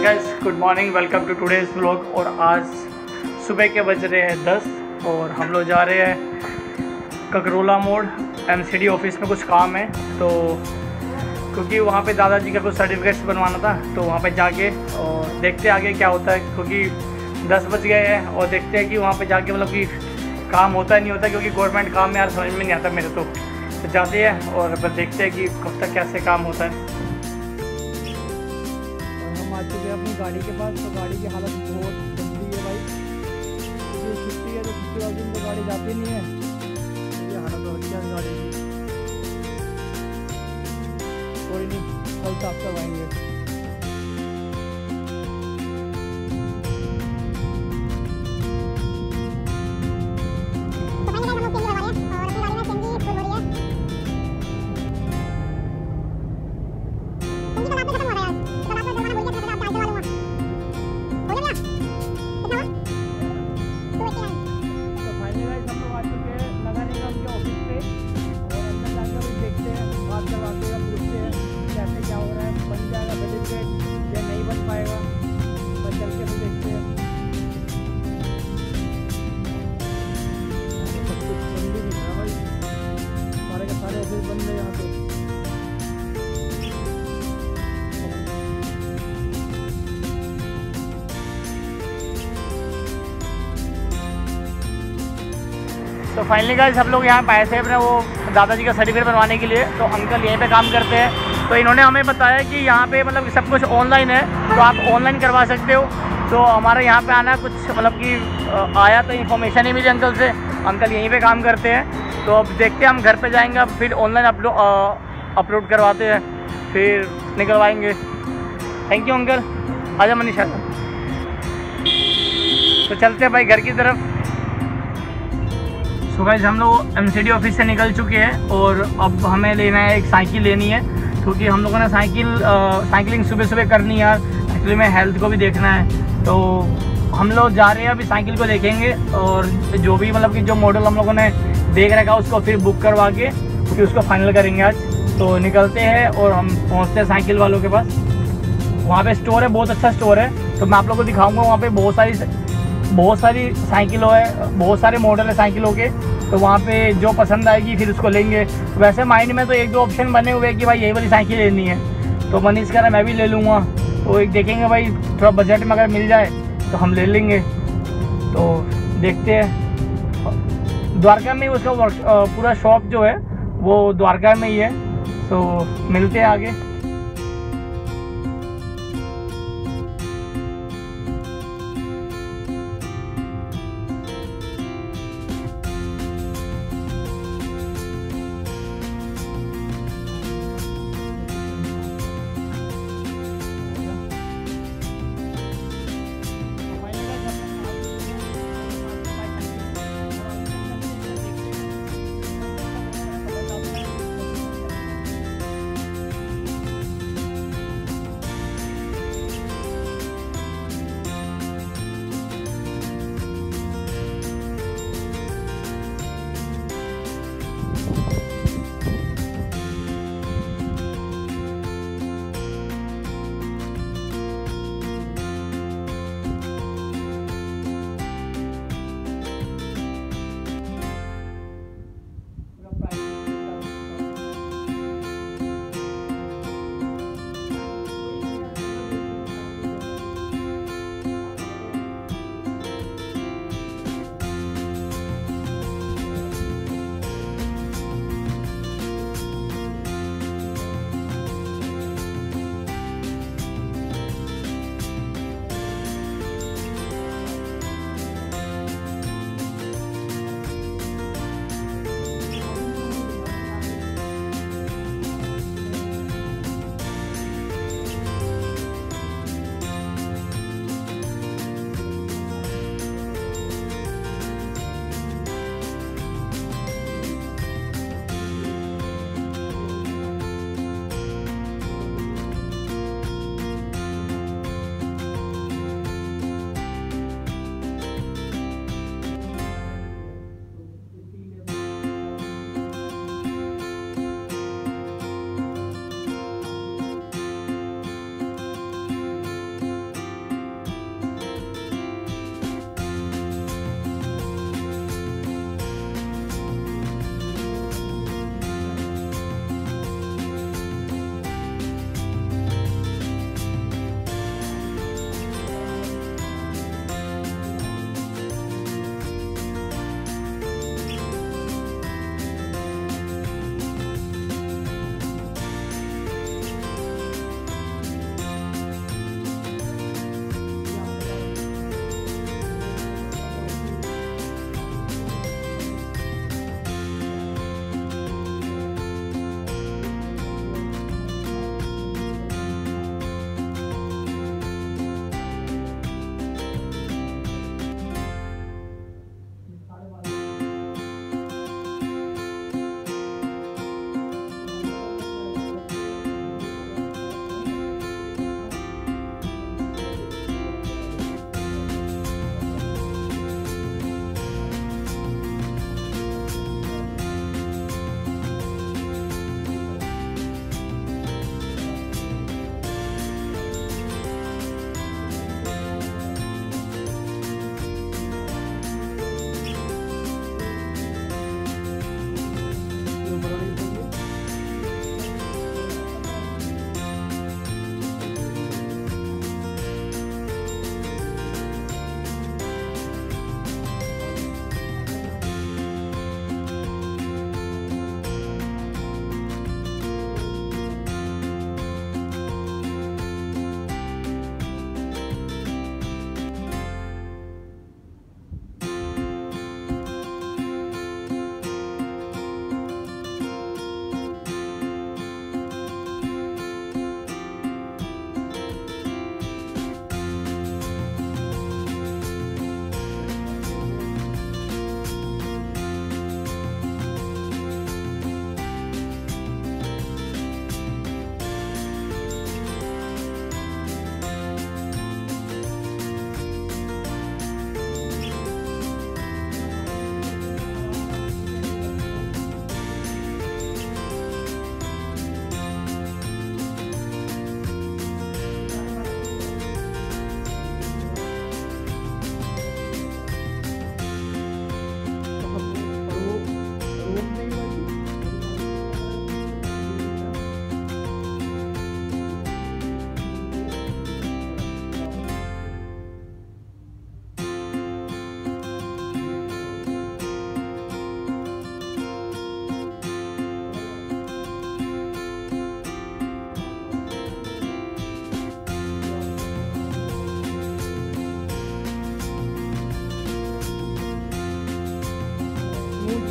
Guys, good morning, welcome to today's vlog. और आज सुबह के बज रहे हैं 10 और हम लोग जा रहे हैं ककरोला मोड़। एमसीडी ऑफिस में कुछ काम है, तो क्योंकि वहाँ पे दादाजी का कुछ सर्टिफिकेट्स बनवाना था, तो वहाँ पे जाके और देखते आगे क्या होता है, क्योंकि 10 बज गए हैं और देखते हैं कि वहाँ पे जाके मतलब कि काम होता है नहीं होता, क्योंकि गवर्नमेंट काम में यार समझ में नहीं आता मेरे तो जाते हैं और फिर देखते हैं कि कब तक कैसे काम होता है। हम आ चुके हैं अपनी गाड़ी के पास, तो गाड़ी की हालत बहुत गंदी है भाई। ये छुट्टी है तो छुट्टी वाले दिन तो गाड़ी जाती नहीं है, ये हालत हो रही है गाड़ी की। कोई नहीं, कल साफ करवाएंगे। तो फाइनली गाइस हम लोग यहाँ पे आए थे अपने वो दादाजी का सर्टिफिकेट बनवाने के लिए। तो अंकल यहीं पे काम करते हैं, तो इन्होंने हमें बताया कि यहाँ पे मतलब सब कुछ ऑनलाइन है, तो आप ऑनलाइन करवा सकते हो। तो हमारे यहाँ पे आना कुछ मतलब कि आया तो इन्फॉर्मेशन ही मिली अंकल से। अंकल यहीं पे काम करते हैं, तो अब देखते हैं, हम घर पे जाएंगे, अब फिर ऑनलाइन अपलोड करवाते हैं, फिर निकलवाएंगे। Thank you uncle. आजा मनीषा, तो चलते हैं भाई घर की तरफ। तो गाइस हम लोग एमसीडी ऑफिस से निकल चुके हैं और अब हमें लेना है, एक साइकिल लेनी है, क्योंकि हम लोगों ने साइकिलिंग सुबह सुबह करनी है यार, एक्चुअली में हेल्थ को भी देखना है। तो हम लोग जा रहे हैं, अभी साइकिल को देखेंगे और जो भी मतलब कि जो मॉडल हम लोगों ने देख रखा है उसको फिर बुक करवा के फिर उसको फाइनल करेंगे आज। तो निकलते हैं और हम पहुँचते हैं साइकिल वालों के पास। वहाँ पर स्टोर है, बहुत अच्छा स्टोर है, तो मैं आप लोगों को दिखाऊँगा। वहाँ पर बहुत सारी साइकिलों है, बहुत सारे मॉडल है साइकिलों के, तो वहाँ पे जो पसंद आएगी फिर उसको लेंगे। वैसे माइंड में तो एक दो ऑप्शन बने हुए हैं कि भाई यही वाली साइकिल लेनी है, तो मनीष कह रहा मैं भी ले लूँगा। तो एक देखेंगे भाई, थोड़ा बजट में अगर मिल जाए तो हम ले लेंगे। तो देखते हैं, द्वारका में उसका पूरा शॉप जो है वो द्वारका में ही है, तो मिलते हैं आगे।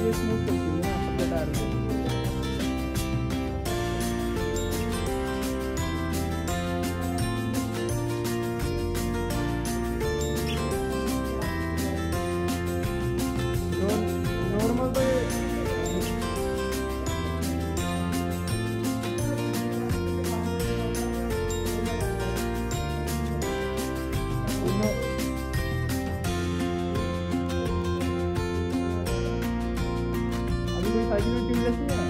ये स्मूथ चलती है ना पतले टायर पे। नॉर्मल तो अभी कोई साइकिल में ट्यूब जैसी है।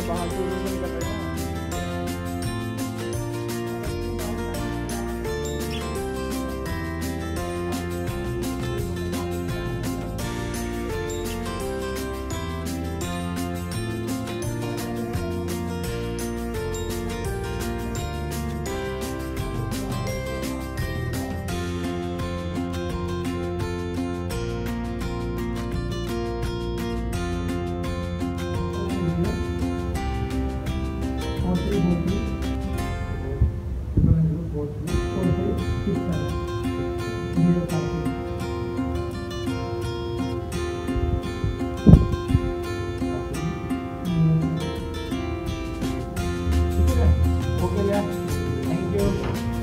बाहर से नहीं कर रहे हैं। ओके भैया, थैंक यू।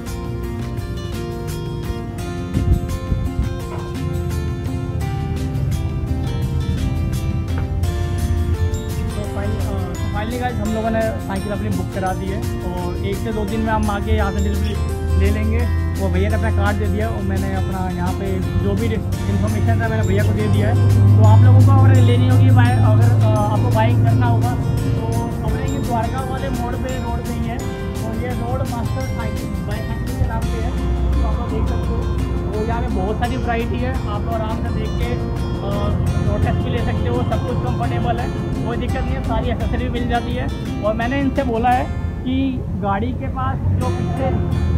फाइनली गाइस हम लोगों ने साइकिल अपनी बुक करा दी है और 1 से 2 दिन में हम आके यहाँ से डिलीवरी ले लेंगे। वो भैया ने अपना कार्ड दे दिया और मैंने अपना यहाँ पे जो भी इन्फॉर्मेशन था मैंने भैया को दे दिया है। तो आप लोगों को अगर लेनी होगी अगर आपको बाइक करना होगा तो अपने ये द्वारका वाले मोड़ पे रोड पे ही है और ये रोड मास्टर बाइक साइकिल के नाम पे है। तो आप लोग देख सकते हो, तो यहाँ पे बहुत सारी वैरायटी है, आप लोग आराम से देख के रोड टेस्ट भी ले सकते हो, सब कुछ कंफर्टेबल है, कोई दिक्कत नहीं है, सारी एक्सेसरी मिल जाती है। और मैंने इनसे बोला है कि गाड़ी के पास जो पीछे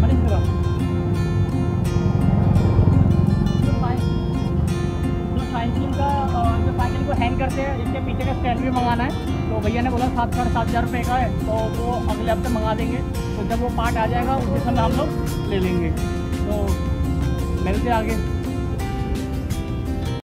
जो साइकिल को हैंग करते हैं इसके पीछे का स्टैंड भी मंगाना है। तो भैया ने बोला 7,500 रुपये का है, तो वो अगले हफ्ते मंगा देंगे। तो जब वो पार्ट आ जाएगा उस दिन हम लोग ले लेंगे। तो मिलते आगे।